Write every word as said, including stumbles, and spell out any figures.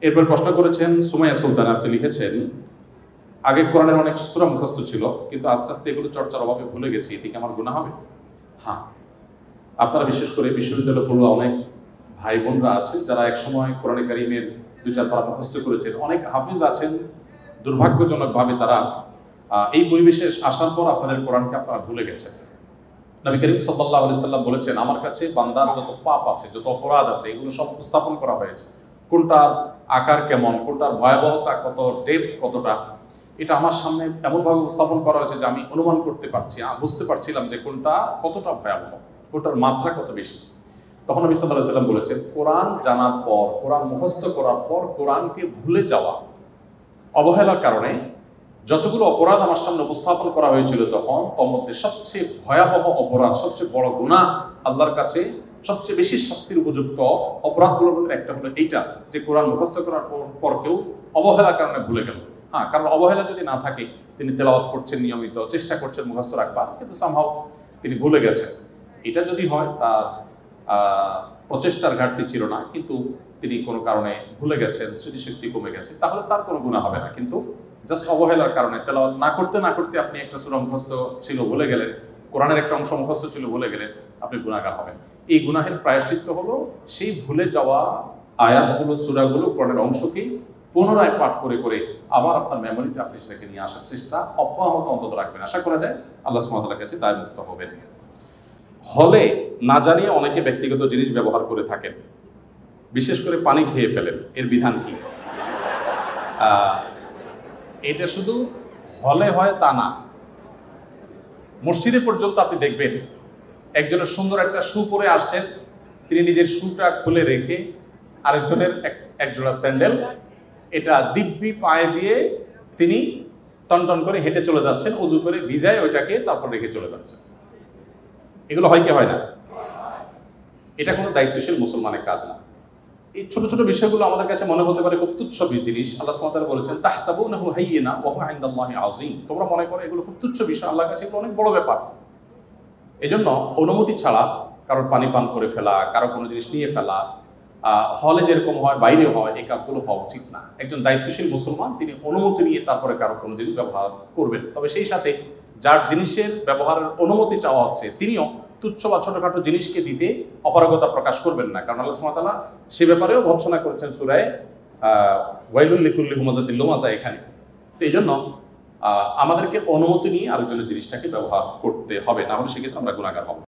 এরপর প্রশ্ন করেছেন সুমাইয়া সুলতান, আপনি লিখেছেন আগে কোরআনের অনেক সূরা মুখস্থ ছিল, কিন্তু আস্তে আস্তে এগুলো চর্চার অভাবে ভুলে গেছি, এতে কি আমার গুনাহ হবে? হ্যাঁ, আপনারা বিশেষ করে বিশ্ববিদ্যালয়ে পড়ুয়া অনেক ভাই বোনরা আছেন যারা একসময় কোরআনে কারিমের দুই চার পারা মুখস্থ করেছেন, অনেক হাফিজ আছেন, দুর্ভাগ্যজনকভাবে তারা এই পরিবেশে আসার পর আপনাদের কোরআনকে আপনারা ভুলে গেছেন। নবী করিম সাল্লাল্লাহু আলাইহি সাল্লাম বলেছেন, আমার কাছে বান্দার যত পাপ আছে, যত অপরাধ আছে, এগুলো সব উপস্থাপন করা হয়েছে। কোনটার আকার কেমন, কোনটার ভয়াবহতা কত, ডেপথ কতটা, এটা আমার সামনে এমনভাবে উপস্থাপন করা হয়েছে যে আমি অনুমান করতে পারছি, বুঝতে পারছিলাম যে কোনটা কতটা ভয়াবহ, কোনটার মাত্রা কত বেশি। তখন নবী সাল্লাল্লাহু আলাইহি সাল্লাম বলেছেন, কোরআন জানার পর, কোরআন মুখস্থ করার পর কোরআনকে ভুলে যাওয়া, অবহেলার কারণে যতগুলো অপরাধ আমার সামনে উপস্থাপন করা হয়েছিল তখন তোর মধ্যে সবচেয়ে ভয়াবহ অপরাধ, সবচেয়ে বড় গুনাহ, আল্লাহর কাছে সবচেয়ে বেশি শাস্তির উপযুক্ত অপরাধগুলোর মধ্যে একটা হলো এইটা, যে কোরআন মুখস্থ করার পর কেউ অবহেলার কারণে ভুলে গেল। হ্যাঁ, কারণ অবহেলা যদি না থাকে, তিনি তেলাওয়াত করছেন নিয়মিত, চেষ্টা করছেন মুখস্থ রাখবার, কিন্তু সামহাও তিনি ভুলে গেছেন। এটা যদি হয় তার প্রচেষ্টার ঘাটতি ছিল না, কিন্তু তিনি কোনো কারণে ভুলে গেছেন, স্মৃতিশক্তি কমে গেছে, তাহলে তার কোনো গুনাহ হবে না। কিন্তু জাস্ট অবহেলার কারণে তেলাওয়াত না করতে না করতে আপনি একটা সূরা মুখস্থ ছিল ভুলে গেলেন, কোরআনের একটা অংশ মুখস্থ ছিল ভুলে গেলেন, আপনি গুনাহগার হবেন। এই গুনাহের প্রায়শ্চিত্ত হলো সেই ভুলে যাওয়া আয়াতগুলো, সূরাগুলো, কোরআনের অংশকে পুনরায় পাঠ করে করে আবার আপনার মেমোরিতে আপনি সেটাকে নিয়ে আসার চেষ্টা অব্যাহত অন্তত রাখবেন। আশা করা যায় আল্লাহ সুবহানাহু ওয়া তাআলার কাছে দায়মুক্ত হবেন। হলে না জানিয়ে অনেকে ব্যক্তিগত জিনিস ব্যবহার করে থাকেন, বিশেষ করে পানি খেয়ে ফেলেন, এর বিধান কি? এটা শুধু হলে হয় তা না, মসজিদে পর্যন্ত আপনি দেখবেন একজনের সুন্দর একটা শু পরে আসছেন, তিনি নিজের শুটা খুলে রেখে আরেকজনের এক জোড়া স্যান্ডেল এটা দিব্যি পায়ে দিয়ে তিনি টনটন করে হেঁটে চলে যাচ্ছেন, উজু করে ভিজায় ওইটাকে তারপর রেখে চলে যাচ্ছেন। এগুলো হয় কি হয় না? এটা কোনো দায়িত্বশীল মুসলমানের কাজ না। এই ছোট ছোট বিষয়গুলো আমাদের কাছে মনে হতে পারে খুব তুচ্ছ জিনিস। আল্লাহ সুবহানাহু ওয়া তাআলা বলেছেন, তাহসাবুনাহু হাইয়িনা ওয়া হুয়া ইনদাল্লাহি আযীম। তোমরা মনে করো এগুলো খুব তুচ্ছ বিষয়, আল্লাহর কাছে এগুলো অনেক বড় ব্যাপার। এজন্য অনুমতি ছাড়া কারোর পানি পান করে ফেলা, কারো কোনো জিনিস নিয়ে ফেলা, হলে যেরকম হয় বাইরে হয়, এই কাজগুলো হওয়া উচিত না। একজন দায়িত্বশীল মুসলমান তিনি অনুমতি নিয়ে তারপরে কারো কোনো জিনিস ব্যবহার করবেন। তবে সেই সাথে যার জিনিসের ব্যবহারের অনুমতি চাওয়া হচ্ছে তিনিও তুচ্ছ বা ছোটখাটো জিনিসকে দিতে অপারগতা প্রকাশ করবেন না, কারণ আল্লাহ সুবহানাহু ওয়া তাআলা সে ব্যাপারেও ভর্ৎসনা করেছেন সূরায়ে ওয়াইলুল লিকুল্লি হুমাযাতিল লুমাযা এখানে। তো এই জন্য আমাদেরকে অনুমতি নিয়ে আরেকজনের জিনিসটাকে ব্যবহার করতে হবে, না হলে সেক্ষেত্রে আমরা গুনাহগার হব।